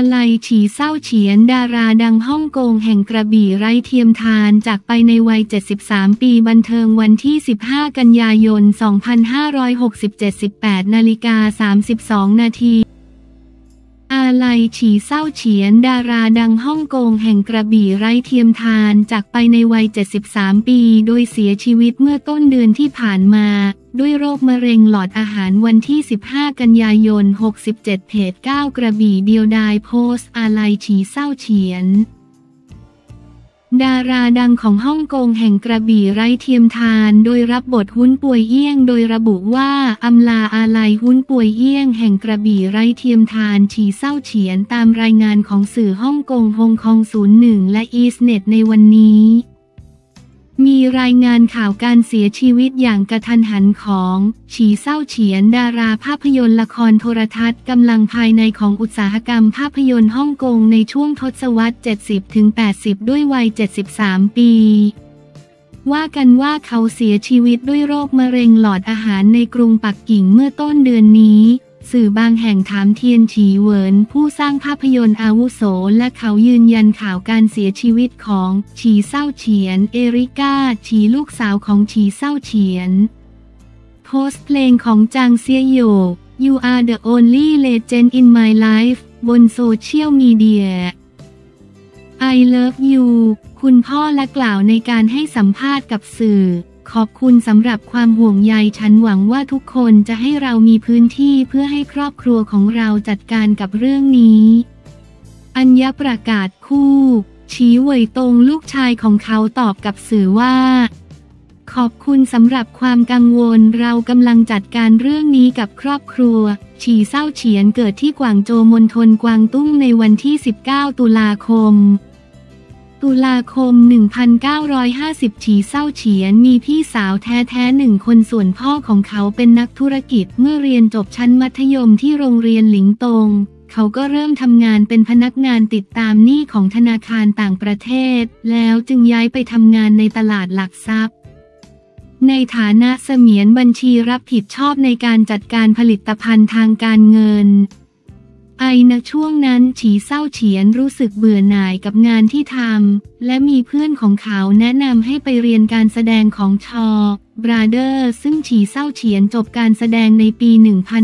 ลัยฉีเศร้าเฉียนดาราดังฮ่องกงแห่งกระบี่ไร้เทียมทานจากไปในวัย 73 ปีบันเทิงวันที่ 15 กันยายน 2567 18:32 นาทีอาลัยฉีเศร้าเฉียนดาราดังฮ่องกงแห่งกระบี่ไร้เทียมทานจากไปในวัย 73 ปีโดยเสียชีวิตเมื่อต้นเดือนที่ผ่านมาด้วยโรคมะเร็งหลอดอาหารวันที่ 15 กันยายน 67 เพจ 9 กระบี่เดียวดายโพสต์อาลัยฉีเศร้าเฉียนดาราดังของฮ่องกงแห่งกระบี่ไร้เทียมทานโดยรับบทหุ้นป่วยเอี้ยงโดยระบุว่าอำลาอาลัยหุ้นป่วยเอี้ยงแห่งกระบี่ไร้เทียมทานฉีเศร้าเฉียนตามรายงานของสื่อฮ่องกงฮงคอง01และอีสเน็ตในวันนี้มีรายงานข่าวการเสียชีวิตอย่างกระทันหันของฉีเศร้าเฉียนดาราภาพยนตร์ละครโทรทัศน์กำลังภายในของอุตสาหกรรมภาพยนตร์ฮ่องกงในช่วงทศวรรษ 70-80 ด้วยวัย 73 ปี ว่ากันว่าเขาเสียชีวิตด้วยโรคมะเร็งหลอดอาหารในกรุงปักกิ่งเมื่อต้นเดือนนี้สื่อบางแห่งถามเทียนฉีเหวินผู้สร้างภาพยนตร์อาวุโสและเขายืนยันข่าวการเสียชีวิตของฉีเศร้าเฉียนเอริก้าฉีลูกสาวของฉีเศร้าเฉียนโพสต์เพลงของจางเซียโย You are the only legend in my life บนโซเชียลมีเดีย I love you คุณพ่อและกล่าวในการให้สัมภาษณ์กับสื่อขอบคุณสำหรับความห่วงใยฉันหวังว่าทุกคนจะให้เรามีพื้นที่เพื่อให้ครอบครัวของเราจัดการกับเรื่องนี้อัญญประกาศคู่ฉีเหวยตงลูกชายของเขาตอบกับสื่อว่าขอบคุณสำหรับความกังวลเรากำลังจัดการเรื่องนี้กับครอบครัวฉีเศร้าเฉียนเกิดที่กวางโจวมณฑลกวางตุ้งในวันที่ 19 ตุลาคม 1950 ฉีเศร้าเฉียนมีพี่สาวแท้ๆ1 คนส่วนพ่อของเขาเป็นนักธุรกิจเมื่อเรียนจบชั้นมัธยมที่โรงเรียนหลิงตงเขาก็เริ่มทำงานเป็นพนักงานติดตามหนี้ของธนาคารต่างประเทศแล้วจึงย้ายไปทำงานในตลาดหลักทรัพย์ในฐานะเสมียนบัญชีรับผิดชอบในการจัดการผลิตภัณฑ์ทางการเงินณช่วงนั้นฉีเศร้าเฉียนรู้สึกเบื่อหน่ายกับงานที่ทำและมีเพื่อนของเขาแนะนำให้ไปเรียนการแสดงของชอบราเดอร์ซึ่งฉีเศร้าเฉียนจบการแสดงในปี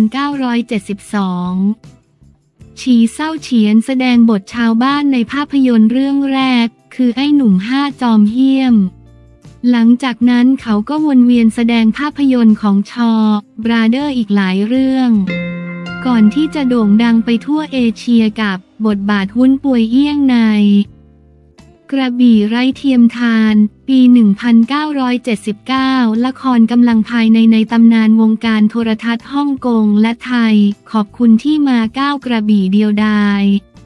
1972 ฉีเศร้าเฉียนแสดงบทชาวบ้านในภาพยนตร์เรื่องแรกคือไอ้หนุ่ม5 จอมเหี้ยมหลังจากนั้นเขาก็วนเวียนแสดงภาพยนตร์ของชอบราเดอร์อีกหลายเรื่องก่อนที่จะโด่งดังไปทั่วเอเชียกับบทบาทหุ้นป่วยเอี้ยงในกระบี่ไร้เทียมทานปี 1979 ละครกำลังภายในตำนานวงการโทรทัศน์ฮ่องกงและไทยขอบคุณที่มา9กระบี่เดียวดาย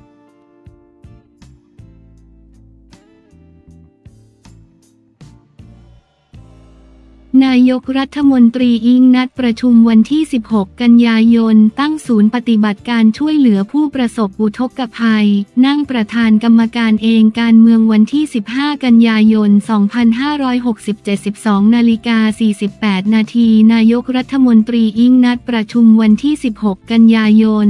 นายกรัฐมนตรีอิงนัดประชุมวันที่ 16 กันยายนตั้งศูนย์ปฏิบัติการช่วยเหลือผู้ประสบอุทกภัยนั่งประธานกรรมการเองการเมืองวันที่ 15 กันยายน 2567 12:48 นาทีนายกรัฐมนตรีอิงนัดประชุมวันที่ 16 กันยายน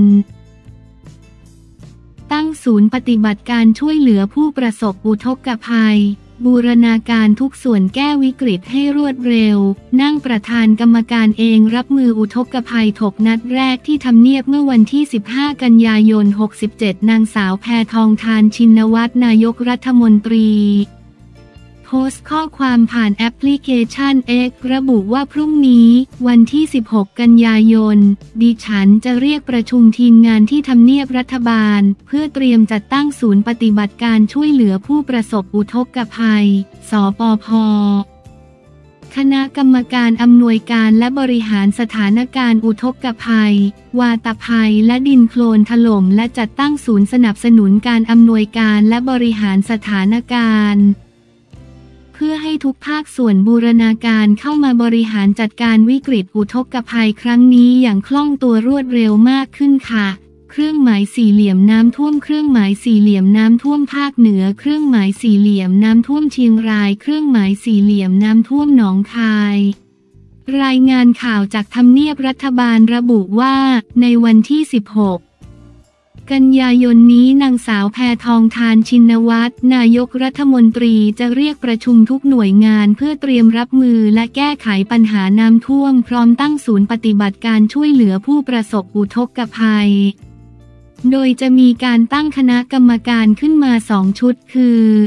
ตั้งศูนย์ปฏิบัติการช่วยเหลือผู้ประสบอุทกภัยบูรณาการทุกส่วนแก้วิกฤตให้รวดเร็วนั่งประธานกรรมการเองรับมืออุทกภัยถกนัดแรกที่ทำเนียบเมื่อวันที่ 15 กันยายน 67 นางสาวแพทองธารชินวัตรนายกรัฐมนตรีโพสต์ข้อความผ่านแอปพลิเคชัน X ระบุว่าพรุ่งนี้วันที่ 16 กันยายนดิฉันจะเรียกประชุมทีมงานที่ทำเนียบรัฐบาลเพื่อเตรียมจัดตั้งศูนย์ปฏิบัติการช่วยเหลือผู้ประสบอุทกภัยสปภ.คณะกรรมการอำนวยการและบริหารสถานการณ์อุทกภัยวาตภัยและดินโคลนถล่มและจัดตั้งศูนย์สนับสนุนการอำนวยการและบริหารสถานการณ์เพื่อให้ทุกภาคส่วนบูรณาการเข้ามาบริหารจัดการวิกฤตอุทกภัยครั้งนี้อย่างคล่องตัวรวดเร็วมากขึ้นค่ะเครื่องหมายสี่เหลี่ยมน้ำท่วมเครื่องหมายสี่เหลี่ยมน้ำท่วมภาคเหนือเครื่องหมายสี่เหลี่ยมน้ำท่วมเชียงรายเครื่องหมายสี่เหลี่ยมน้ำท่วมหนองคายรายงานข่าวจากทำเนียบรัฐบาลระบุว่าในวันที่ 16 กันยายนนี้นางสาวแพทองธารชินวัตรนายกรัฐมนตรีจะเรียกประชุมทุกหน่วยงานเพื่อเตรียมรับมือและแก้ไขปัญหาน้ำท่วมพร้อมตั้งศูนย์ปฏิบัติการช่วยเหลือผู้ประสบอุทกภัยโดยจะมีการตั้งคณะกรรมการขึ้นมา2 ชุดคือ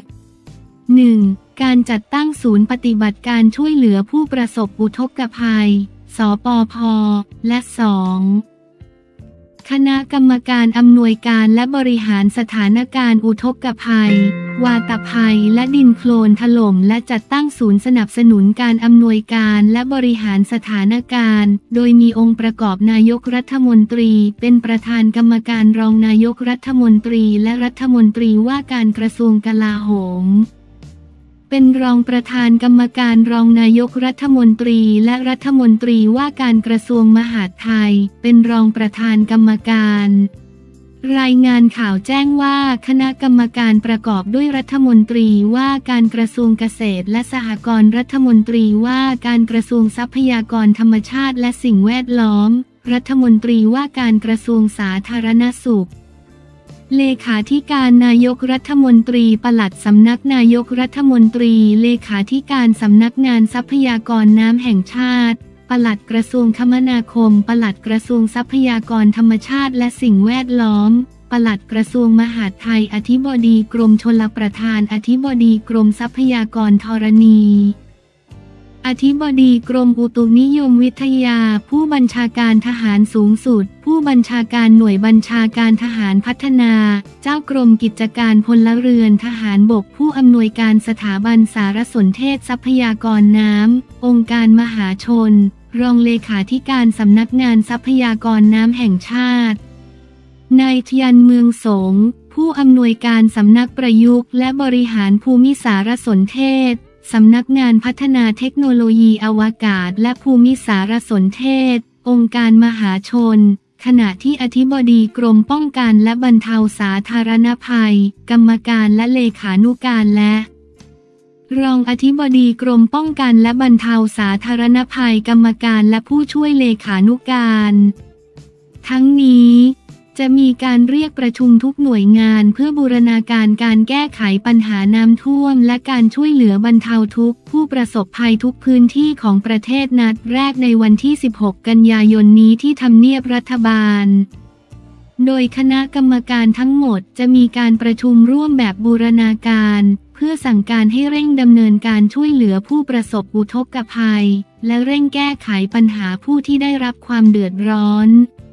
1. การจัดตั้งศูนย์ปฏิบัติการช่วยเหลือผู้ประสบอุทกภัยสปภ.และ 2. คณะกรรมการอำนวยการและบริหารสถานการณ์อุทกภัยวาตภัยและดินโคลนถล่มและจัดตั้งศูนย์สนับสนุนการอำนวยการและบริหารสถานการณ์โดยมีองค์ประกอบนายกรัฐมนตรีเป็นประธานกรรมการรองนายกรัฐมนตรีและรัฐมนตรีว่าการกระทรวงกลาโหมเป็นรองประธานกรรมการรองนายกรัฐมนตรีและรัฐมนตรีว่าการกระทรวงมหาดไทยเป็นรองประธานกรรมการรายงานข่าวแจ้งว่าคณะกรรมการประกอบด้วยรัฐมนตรีว่าการกระทรวงเกษตรและสหกรณ์รัฐมนตรีว่าการกระทรวงทรัพยากรธรรมชาติและสิ่งแวดล้อมรัฐมนตรีว่าการกระทรวงสาธารณสุขเลขาธิการนายกรัฐมนตรีปลัดสำนักนายกรัฐมนตรีเลขาธิการสำนักงานทรัพยากรน้ำแห่งชาติปลัดกระทรวงคมนาคมปลัดกระทรวงทรัพยากรธรรมชาติและสิ่งแวดล้อมปลัดกระทรวงมหาดไทยอธิบดีกรมชลประทานอธิบดีกรมทรัพยากรธรณีอธิบดีกรมอุตุนิยมวิทยาผู้บัญชาการทหารสูงสุดผู้บัญชาการหน่วยบัญชาการทหารพัฒนาเจ้ากรมกิจการพลเรือนทหารบกผู้อำนวยการสถาบันสารสนเทศทรัพยากรน้ำองค์การมหาชนรองเลขาธิการสำนักงานทรัพยากรน้ำแห่งชาตินายทยันเมืองสงผู้อำนวยการสำนักประยุกต์และบริหารภูมิสารสนเทศสำนักงานพัฒนาเทคโนโลยีอวกาศและภูมิสารสนเทศองค์การมหาชนขณะที่อธิบดีกรมป้องกันและบรรเทาสาธารณภัยกรรมการและเลขานุการและรองอธิบดีกรมป้องกันและบรรเทาสาธารณภัยกรรมการและผู้ช่วยเลขานุการทั้งนี้จะมีการเรียกประชุมทุกหน่วยงานเพื่อบูรณาการการแก้ไขปัญหาน้ำท่วมและการช่วยเหลือบรรเทาทุกข์ผู้ประสบภัยทุกพื้นที่ของประเทศนัดแรกในวันที่ 16 กันยายนนี้ที่ทำเนียบรัฐบาลโดยคณะกรรมการทั้งหมดจะมีการประชุมร่วมแบบบูรณาการเพื่อสั่งการให้เร่งดำเนินการช่วยเหลือผู้ประสบอุทกภัยและเร่งแก้ไขปัญหาผู้ที่ได้รับความเดือดร้อน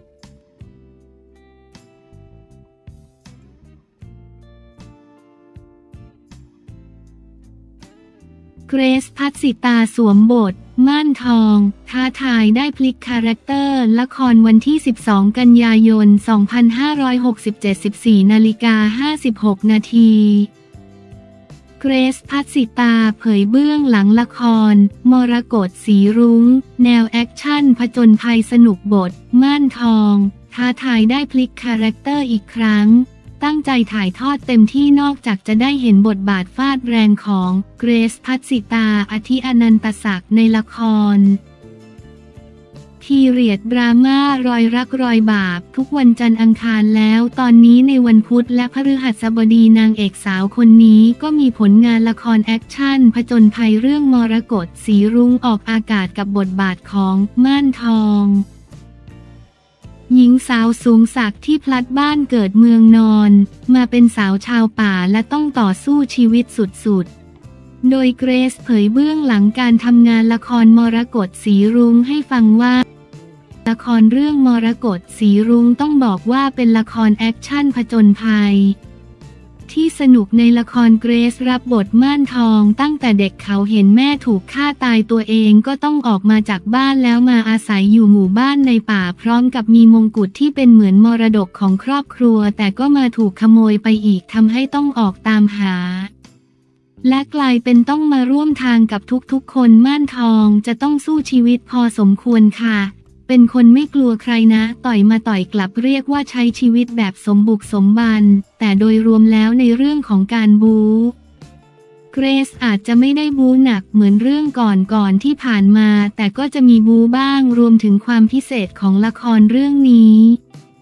เกรซ ภัสสิตาสวมบทม่านทองท้าทายได้พลิกคาแรคเตอร์ละครวันที่ 12 กันยายน 2567 14:56 นาทีเกรซ ภัสสิตาเผยเบื้องหลังละครมรกตสีรุ้งแนวแอคชั่นผจญภัยสนุกบทม่านทองท้าทายได้พลิกคาแรคเตอร์อีกครั้งตั้งใจถ่ายทอดเต็มที่นอกจากจะได้เห็นบทบาทฟาดแรงของเกรซ ภัสสิตาอธิอนันตศักดิ์ในละครพีเรียดดราม่ารอยรักรอยบาปทุกวันจันทร์อังคารแล้วตอนนี้ในวันพุธและพฤหัสบดีนางเอกสาวคนนี้ก็มีผลงานละครแอคชั่นผจญภัยเรื่องมรกตสีรุ้งออกอากาศกับบทบาทของม่านทองหญิงสาวสูงศักดิ์ที่พลัดบ้านเกิดเมืองนอนมาเป็นสาวชาวป่าและต้องต่อสู้ชีวิตสุดๆโดยเกรซเผยเบื้องหลังการทำงานละครมรกตสีรุ้งให้ฟังว่าละครเรื่องมรกตสีรุ้งต้องบอกว่าเป็นละครแอคชั่นผจญภัยที่สนุกในละครเกรซรับบทม่านทองตั้งแต่เด็กเขาเห็นแม่ถูกฆ่าตายตัวเองก็ต้องออกมาจากบ้านแล้วมาอาศัยอยู่หมู่บ้านในป่าพร้อมกับมีมงกุฎที่เป็นเหมือนมรดกของครอบครัวแต่ก็มาถูกขโมยไปอีกทำให้ต้องออกตามหาและกลายเป็นต้องมาร่วมทางกับทุกๆคนม่านทองจะต้องสู้ชีวิตพอสมควรค่ะเป็นคนไม่กลัวใครนะต่อยมาต่อยกลับเรียกว่าใช้ชีวิตแบบสมบุกสมบันแต่โดยรวมแล้วในเรื่องของการบู๊เกรซอาจจะไม่ได้บู๊หนักเหมือนเรื่องก่อนที่ผ่านมาแต่ก็จะมีบู๊บ้างรวมถึงความพิเศษของละครเรื่องนี้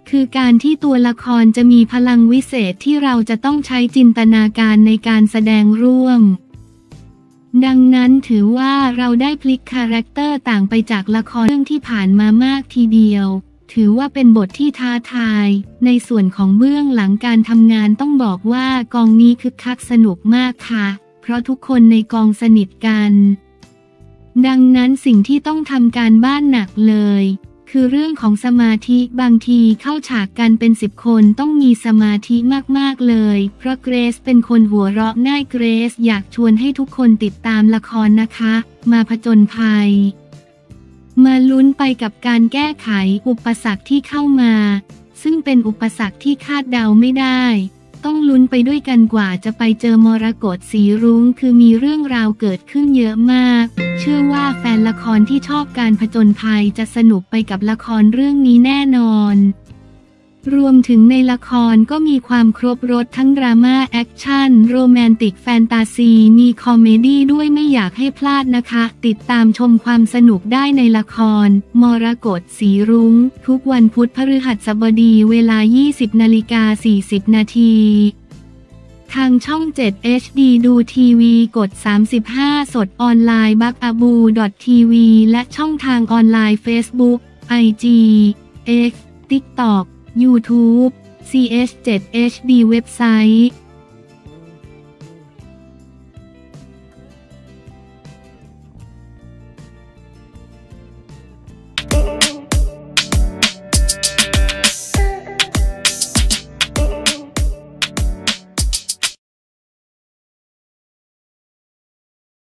คือการที่ตัวละครจะมีพลังวิเศษที่เราจะต้องใช้จินตนาการในการแสดงร่วมดังนั้นถือว่าเราได้พลิกคาแรคเตอร์ต่างไปจากละครเรื่องที่ผ่านมามากทีเดียวถือว่าเป็นบทที่ท้าทายในส่วนของเบื้องหลังการทำงานต้องบอกว่ากองนี้คึกคักสนุกมากค่ะเพราะทุกคนในกองสนิทกันดังนั้นสิ่งที่ต้องทำการบ้านหนักเลยคือเรื่องของสมาธิบางทีเข้าฉากกันเป็น10 คนต้องมีสมาธิมากๆเลยเพราะเกรซเป็นคนหัวเราะง่ายเกรซอยากชวนให้ทุกคนติดตามละครนะคะมาผจญภัยมาลุ้นไปกับการแก้ไขอุปสรรคที่เข้ามาซึ่งเป็นอุปสรรคที่คาดเดาไม่ได้ต้องลุ้นไปด้วยกันกว่าจะไปเจอมรกตสีรุ้งคือมีเรื่องราวเกิดขึ้นเยอะมากเชื่อว่าแฟนละครที่ชอบการผจญภัยจะสนุกไปกับละครเรื่องนี้แน่นอนรวมถึงในละครก็มีความครบรสทั้งดราม่าแอคชั่นโรแมนติกแฟนตาซีมีคอมเมดี้ด้วยไม่อยากให้พลาดนะคะติดตามชมความสนุกได้ในละครมรกตสีรุ้งทุกวันพุธพฤหัสบดีเวลา 20:40 นาทีทางช่อง 7 HD ดูทีวีกด 35 สดออนไลน์bagabu.tv และช่องทางออนไลน์ Facebook IG X TikTok YouTube CS7 HD เว็บไซต์